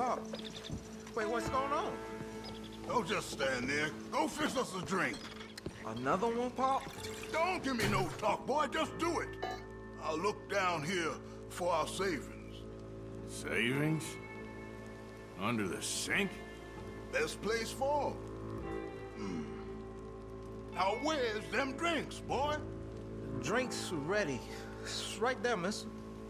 Pop. Wait, what's going on? Don't just stand there. Go fix us a drink. Another one, Pop? Don't give me no talk, boy. Just do it. I'll look down here for our savings. Savings? Under the sink? Best place for 'em. Now where's them drinks, boy? Drinks ready. It's right there, miss.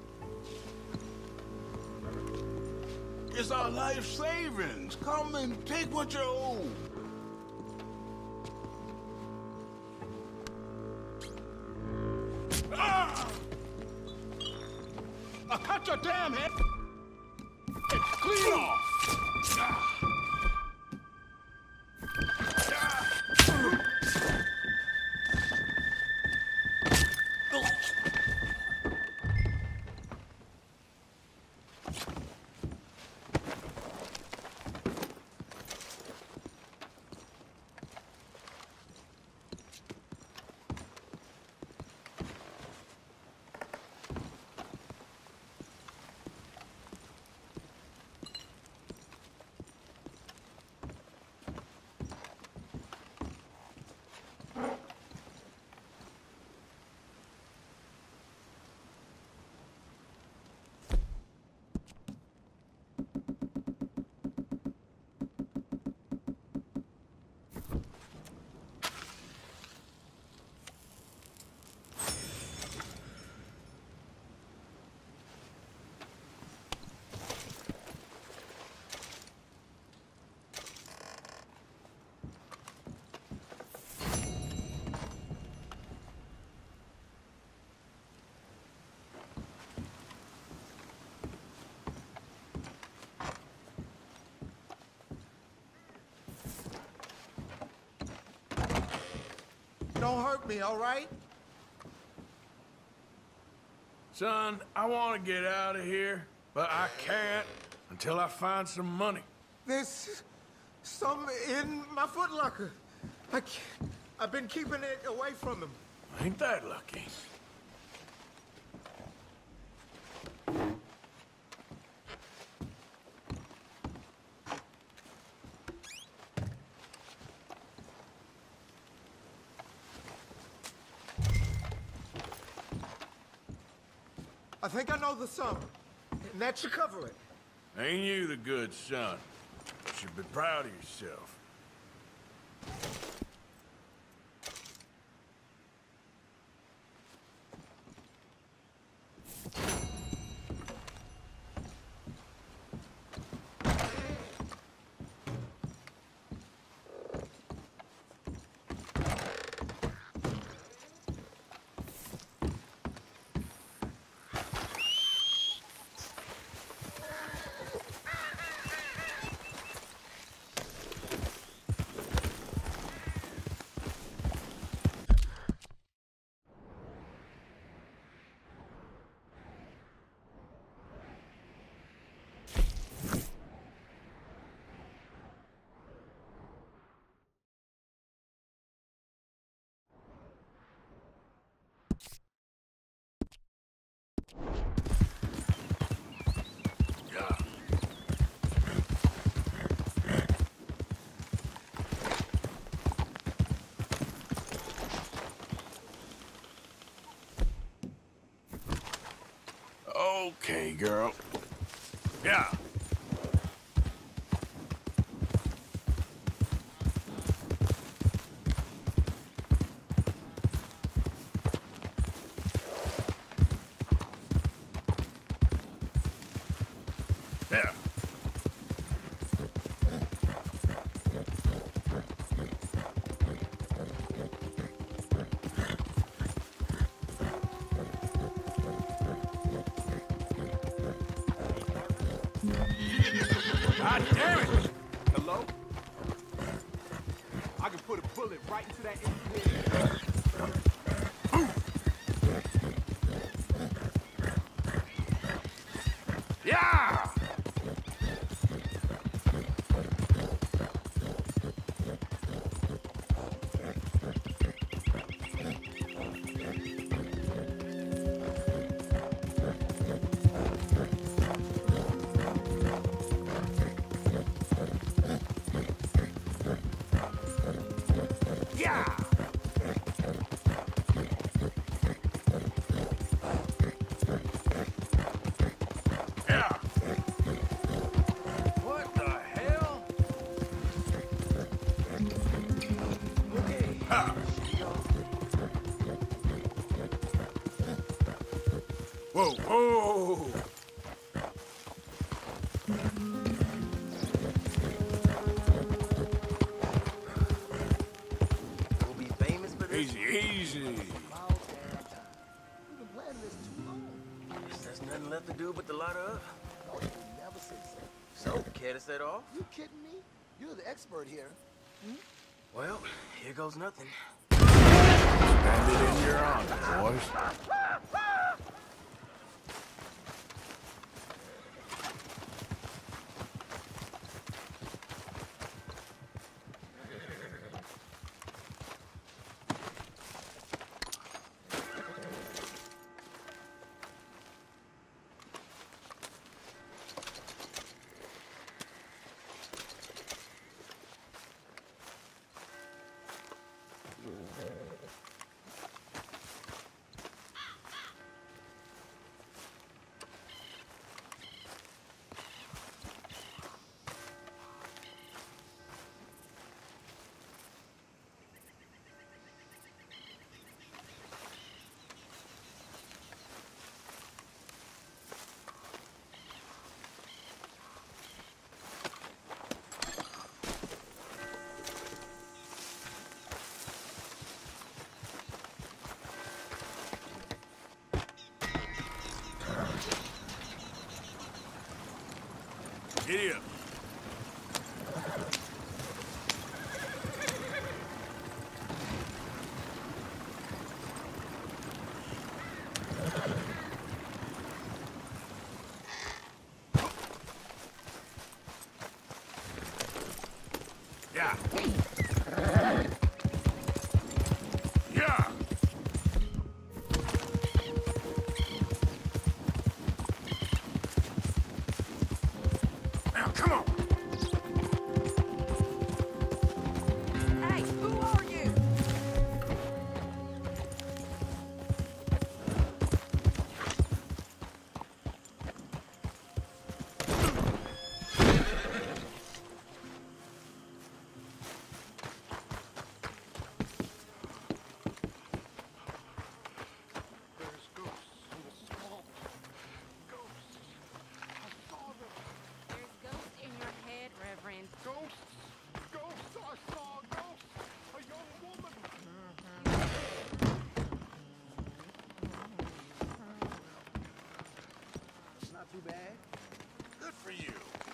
It's our life savings. Come and take what you owe. Ah! Cut your damn head! Clean off! Ah! Don't hurt me, all right? Son, I want to get out of here, but I can't until I find some money. There's some in my footlocker. I've been keeping it away from him. Ain't that lucky? I think I know the sum, and that should cover it. Ain't you the good son? You should be proud of yourself. Okay, girl. Yeah. Yeah. God damn it! Hello? I can put a bullet right into that empty head. Yeah! We'll be famous for this. Easy, easy. We've been planning this too long. Guess there's nothing left to do but to light up. Oh, you never say so. So, care to set off? You kidding me? You're the expert here. Well, here goes nothing. Stand it in your honor, boys. Giddy up. Yeah. Yeah. Now, come on. Hey, who are you? There's ghosts in the swamp. Ghosts. I saw them. There's ghosts in your head, Reverend. Ghosts. Ghosts. I saw ghosts. A young woman. It's not too bad. Good for you.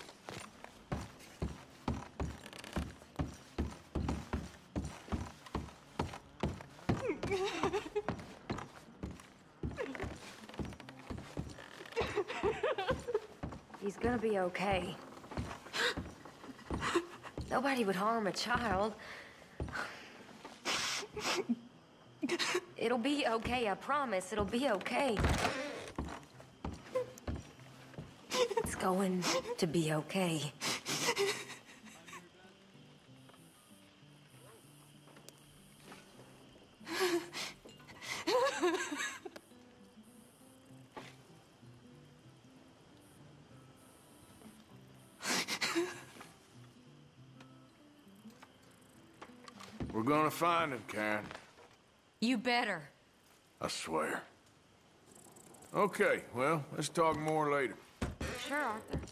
He's gonna be okay. Nobody would harm a child. It'll be okay, I promise. It'll be okay. It's going to be okay. We're gonna find him, Karen. You better. I swear. Okay, well, let's talk more later. Sure, Arthur.